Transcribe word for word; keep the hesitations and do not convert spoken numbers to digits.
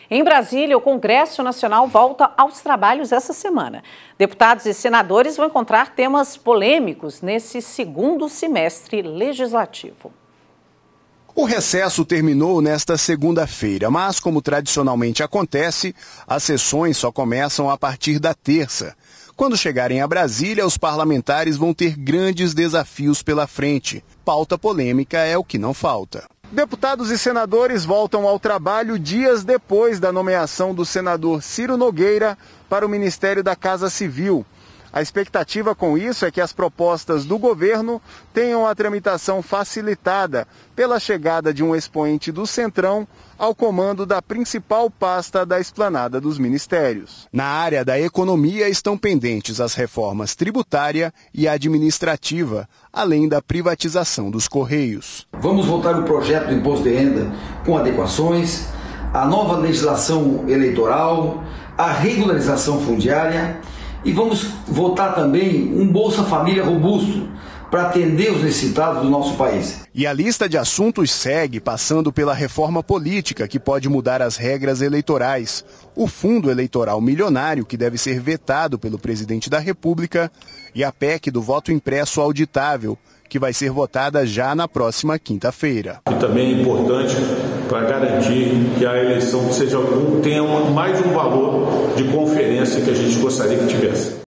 Em Brasília, o Congresso Nacional volta aos trabalhos essa semana. Deputados e senadores vão encontrar temas polêmicos nesse segundo semestre legislativo. O recesso terminou nesta segunda-feira, mas, como tradicionalmente acontece, as sessões só começam a partir da terça. Quando chegarem a Brasília, os parlamentares vão ter grandes desafios pela frente. Pauta polêmica é o que não falta. Deputados e senadores voltam ao trabalho dias depois da nomeação do senador Ciro Nogueira para o Ministério da Casa Civil. A expectativa com isso é que as propostas do governo tenham a tramitação facilitada pela chegada de um expoente do Centrão ao comando da principal pasta da esplanada dos ministérios. Na área da economia estão pendentes as reformas tributária e administrativa, além da privatização dos Correios. Vamos votar o projeto do imposto de renda com adequações, a nova legislação eleitoral, a regularização fundiária. E vamos votar também um Bolsa Família robusto para atender os necessitados do nosso país. E a lista de assuntos segue, passando pela reforma política, que pode mudar as regras eleitorais, o fundo eleitoral milionário, que deve ser vetado pelo presidente da República, e a P E C do voto impresso auditável, que vai ser votada já na próxima quinta-feira. E também é importante para garantir que a eleição seja, tenha mais um valor de conferência que a gente gostaria que tivesse.